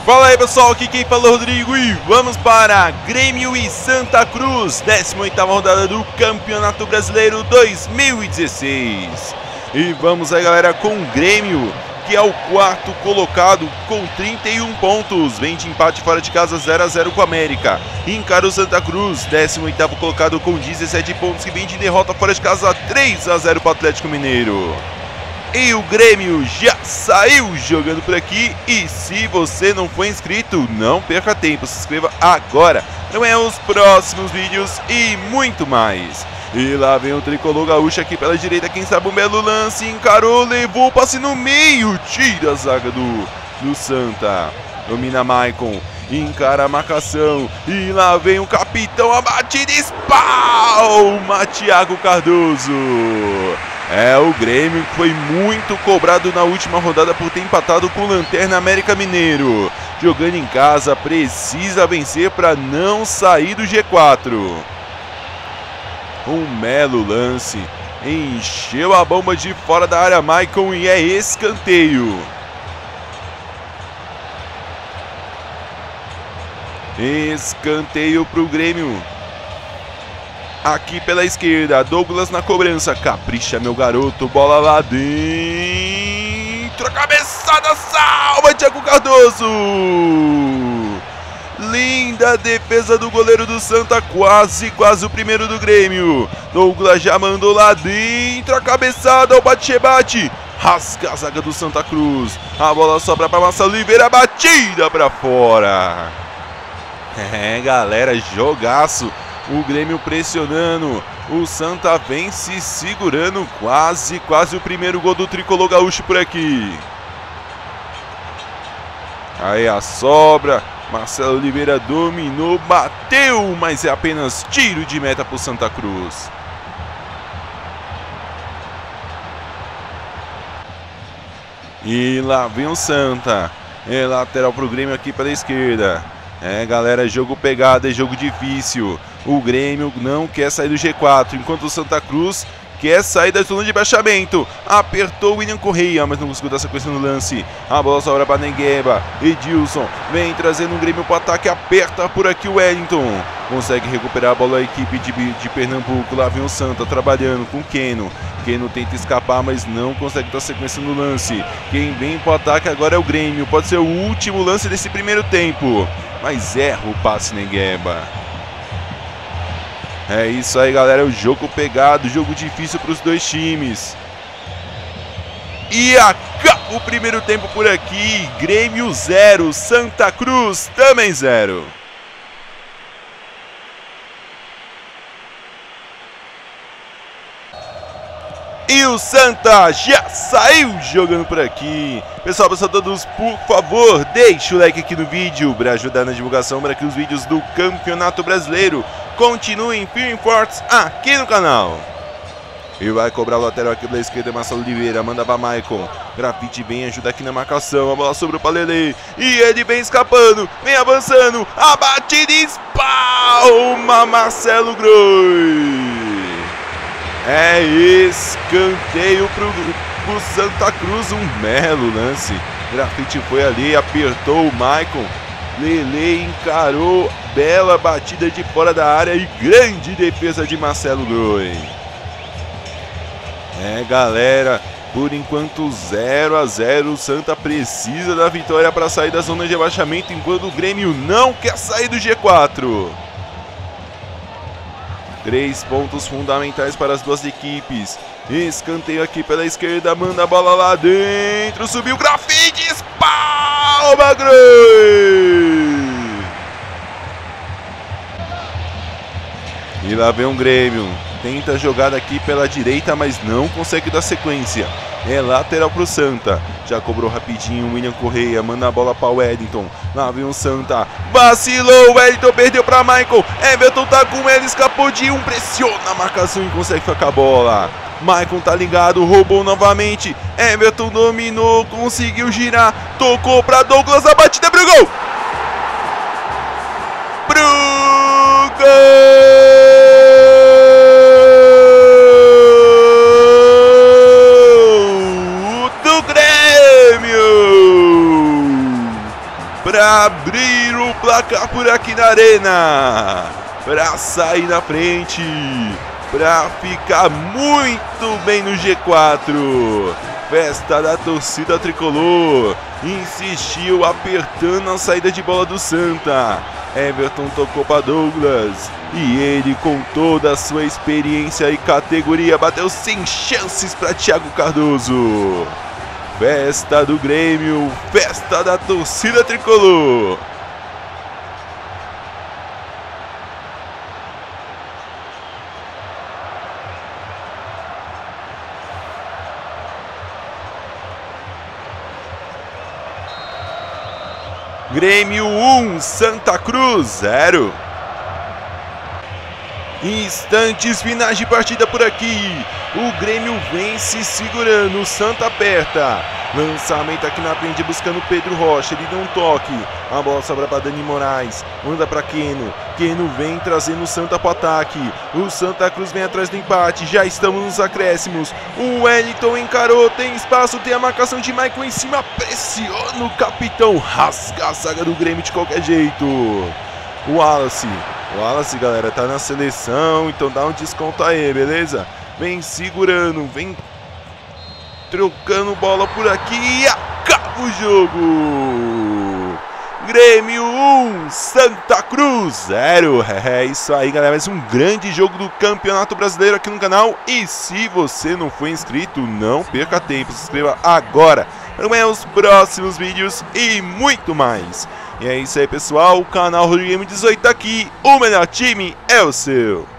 Fala aí pessoal, aqui quem fala é o Rodrigo e vamos para Grêmio e Santa Cruz, 18ª rodada do Campeonato Brasileiro 2016. E vamos aí galera com o Grêmio, que é o quarto colocado com 31 pontos, vem de empate fora de casa 0 a 0 com a América. Encara o Santa Cruz, 18º colocado com 17 pontos, que vem de derrota fora de casa 3 a 0 para o Atlético Mineiro. E o Grêmio já saiu jogando por aqui. E se você não for inscrito, não perca tempo, se inscreva agora. Não é os próximos vídeos e muito mais. E lá vem o tricolor gaúcho aqui pela direita, quem sabe um belo lance, encarou, levou o passe no meio, tira a zaga do Santa. Domina Maicon, encara a marcação e lá vem o capitão, a batida, espalma Thiago Cardoso. É o Grêmio que foi muito cobrado na última rodada por ter empatado com o Lanterna América Mineiro. Jogando em casa, precisa vencer para não sair do G4. Um belo lance, encheu a bomba de fora da área Maicon e é escanteio. Escanteio para o Grêmio. Aqui pela esquerda, Douglas na cobrança, capricha meu garoto, bola lá dentro, a cabeçada, salva Thiago Cardoso. Linda defesa do goleiro do Santa, quase o primeiro do Grêmio. Douglas já mandou lá dentro, a cabeçada, o bate-rebate, rasga a zaga do Santa Cruz. A bola sobra para Marcelo Oliveira, batida para fora. É galera, jogaço. O Grêmio pressionando, o Santa vem se segurando, quase o primeiro gol do tricolor gaúcho por aqui. Aí a sobra, Marcelo Oliveira dominou, bateu, mas é apenas tiro de meta para o Santa Cruz. E lá vem o Santa, é lateral para o Grêmio aqui pela esquerda. É galera, jogo pegado, é jogo difícil. O Grêmio não quer sair do G4, enquanto o Santa Cruz quer sair da zona de baixamento. Apertou o William Correia, mas não conseguiu dar sequência no lance. A bola sobra para Negueba. Edilson vem trazendo o Grêmio para o ataque, aperta por aqui o Wellington. Consegue recuperar a bola a equipe de Pernambuco. Lá vem o Santa trabalhando com o Keno. Keno tenta escapar, mas não consegue dar sequência no lance. Quem vem para o ataque agora é o Grêmio. Pode ser o último lance desse primeiro tempo, mas erra o passe Negueba. É isso aí galera, o jogo pegado, jogo difícil para os dois times. E acaba o primeiro tempo por aqui, Grêmio 0, Santa Cruz também 0. E o Santa já saiu jogando por aqui. Pessoal, todos, por favor, deixe o like aqui no vídeo para ajudar na divulgação, para que os vídeos do Campeonato Brasileiro continuem firmes e fortes aqui no canal. E vai cobrar o lateral aqui pela esquerda, Marcelo Oliveira, manda para Maicon. Grafite vem ajudar aqui na marcação, a bola sobrou para Lele. E ele vem escapando, vem avançando, a batida espalma Marcelo Groi. É escanteio pro Santa Cruz, um belo lance. Grafite foi ali, apertou o Maicon. Lele encarou, bela batida de fora da área e grande defesa de Marcelo Groi. É galera, por enquanto 0 a 0, o Santa precisa da vitória para sair da zona de rebaixamento, enquanto o Grêmio não quer sair do G4. 3 pontos fundamentais para as duas equipes. Escanteio aqui pela esquerda, manda a bola lá dentro, subiu o Grafite, espalma Groi. E lá vem um Grêmio, tenta a jogada aqui pela direita, mas não consegue dar sequência. É lateral para o Santa, já cobrou rapidinho o William Correia, manda a bola para o Wellington. Lá vem o Santa, vacilou, o Wellington perdeu para Maicon. Everton tá com ele, escapou de um, pressiona a marcação e consegue ficar com a bola. Maicon tá ligado, roubou novamente. Everton dominou, conseguiu girar, tocou para Douglas, a batida pro gol. Pro gol! para abrir o placar por aqui na arena, para sair na frente, para ficar muito bem no G4. Festa da torcida tricolor, insistiu apertando a saída de bola do Santa. Everton tocou para Douglas e ele, com toda a sua experiência e categoria, bateu sem chances para Thiago Cardoso. Festa do Grêmio, festa da torcida tricolor. Grêmio 1, Santa Cruz 0. Instantes finais de partida por aqui. O Grêmio vem se segurando, o Santa aperta. Lançamento aqui na frente buscando Pedro Rocha, ele deu um toque. A bola sobra para Dani Moraes, manda para Keno. Keno vem trazendo o Santa para o ataque. O Santa Cruz vem atrás do empate, já estamos nos acréscimos. O Wellington encarou, tem espaço, tem a marcação de Maicon em cima, pressiona o capitão, rasga a zaga do Grêmio de qualquer jeito. O Wallace, galera, tá na seleção, então dá um desconto aí, beleza? Vem segurando, vem trocando bola por aqui e acaba o jogo. Grêmio 1, Santa Cruz 0. É isso aí, galera, mais um grande jogo do Campeonato Brasileiro aqui no canal. E se você não for inscrito, não perca tempo, se inscreva agora para acompanhar os próximos vídeos e muito mais. E é isso aí, pessoal, o canal Rodrigo Game 18 aqui, o melhor time é o seu.